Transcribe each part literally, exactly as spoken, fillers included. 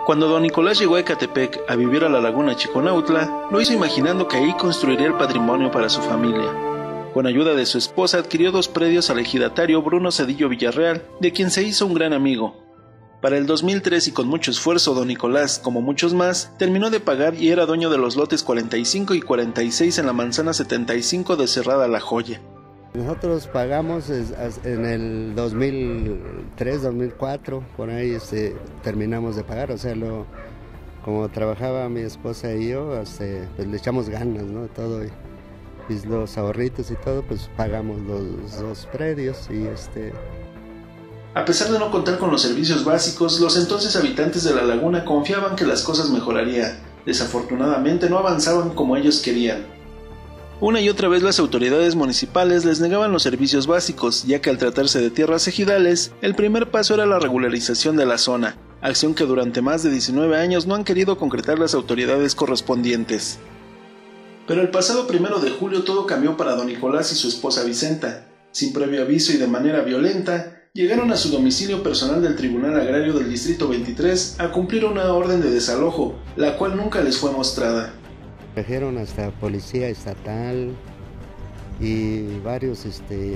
Cuando don Nicolás llegó a Ecatepec a vivir a la laguna Chiconautla, lo hizo imaginando que ahí construiría el patrimonio para su familia. Con ayuda de su esposa adquirió dos predios al ejidatario Bruno Cedillo Villarreal, de quien se hizo un gran amigo. Para el dos mil tres y con mucho esfuerzo, don Nicolás, como muchos más, terminó de pagar y era dueño de los lotes cuarenta y cinco y cuarenta y seis en la manzana setenta y cinco de Cerrada La Joya. Nosotros pagamos en el dos mil tres, dos mil cuatro, por ahí este, terminamos de pagar, o sea, lo, como trabajaba mi esposa y yo, este, pues le echamos ganas, ¿no? Todo, y, y los ahorritos y todo, pues pagamos los dos predios y este... A pesar de no contar con los servicios básicos, los entonces habitantes de la laguna confiaban que las cosas mejorarían. Desafortunadamente no avanzaban como ellos querían. Una y otra vez las autoridades municipales les negaban los servicios básicos, ya que al tratarse de tierras ejidales, el primer paso era la regularización de la zona, acción que durante más de diecinueve años no han querido concretar las autoridades correspondientes. Pero el pasado primero de julio todo cambió para don Nicolás y su esposa Vicenta. Sin previo aviso y de manera violenta, llegaron a su domicilio personal del Tribunal Agrario del Distrito veintitrés a cumplir una orden de desalojo, la cual nunca les fue mostrada. Trajeron hasta policía estatal y varios, este,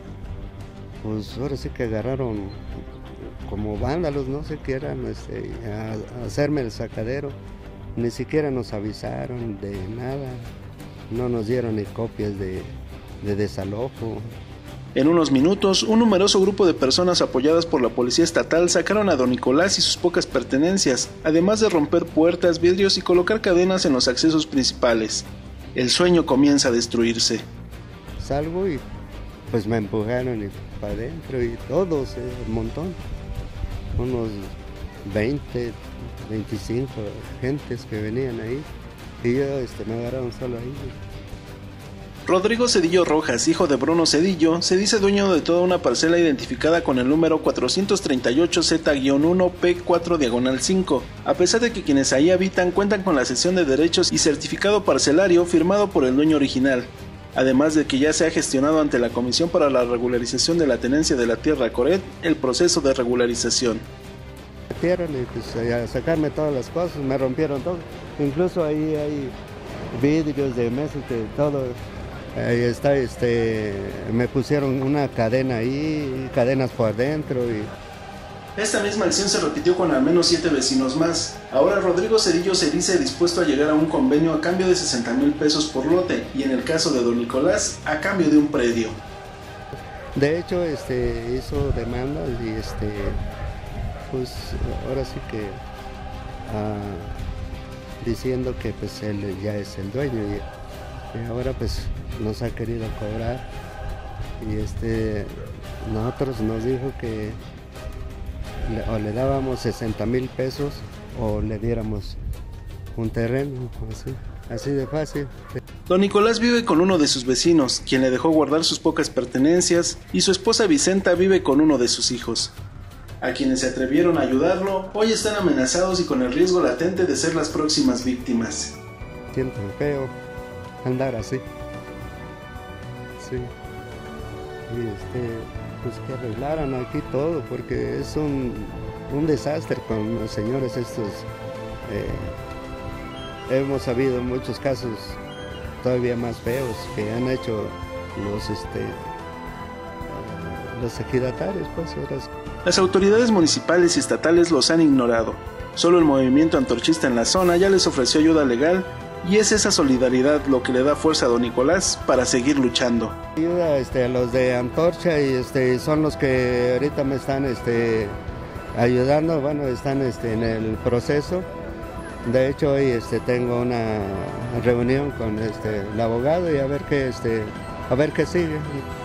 pues ahora sí que agarraron como vándalos, no sé qué eran, este, a, a hacerme el sacadero. Ni siquiera nos avisaron de nada, no nos dieron ni copias de, de desalojo. En unos minutos, un numeroso grupo de personas apoyadas por la policía estatal sacaron a don Nicolás y sus pocas pertenencias, además de romper puertas, vidrios y colocar cadenas en los accesos principales. El sueño comienza a destruirse. Salgo y pues me empujaron y para adentro y todos, eh, un montón, unos veinte, veinticinco gentes que venían ahí y yo este, me agarraron solo ahí. Rodrigo Cedillo Rojas, hijo de Bruno Cedillo, se dice dueño de toda una parcela identificada con el número cuatrocientos treinta y ocho Z uno P cuatro diagonal cinco, a pesar de que quienes ahí habitan cuentan con la cesión de derechos y certificado parcelario firmado por el dueño original, además de que ya se ha gestionado ante la Comisión para la Regularización de la Tenencia de la Tierra Coret el proceso de regularización. Metieron y pues a sacarme todas las cosas, me rompieron todo, incluso ahí hay vidrios de mesas y todo. Ahí está, este, me pusieron una cadena ahí, cadenas por dentro y... Esta misma acción se repitió con al menos siete vecinos más. Ahora Rodrigo Cedillo se dice dispuesto a llegar a un convenio a cambio de sesenta mil pesos por lote y en el caso de don Nicolás, a cambio de un predio. De hecho, este, hizo demandas y este, pues ahora sí que uh, diciendo que pues él ya es el dueño y, y ahora pues nos ha querido cobrar y este nosotros nos dijo que le, o le dábamos sesenta mil pesos o le diéramos un terreno, así, así de fácil. Don Nicolás vive con uno de sus vecinos, quien le dejó guardar sus pocas pertenencias, y su esposa Vicenta vive con uno de sus hijos. A quienes se atrevieron a ayudarlo, hoy están amenazados y con el riesgo latente de ser las próximas víctimas. Siento feo andar así. Sí. Y este, pues que arreglaran aquí todo, porque es un, un desastre con los señores estos. Eh, hemos habido muchos casos todavía más feos que han hecho los, este, uh, los ejidatarios, pues. Ahora... Las autoridades municipales y estatales los han ignorado. Solo el movimiento antorchista en la zona ya les ofreció ayuda legal. Y es esa solidaridad lo que le da fuerza a don Nicolás para seguir luchando. Ayuda este, a los de Antorcha y este, son los que ahorita me están este, ayudando, bueno, están este, en el proceso. De hecho hoy este, tengo una reunión con este, el abogado y a ver qué, este, a ver qué sigue.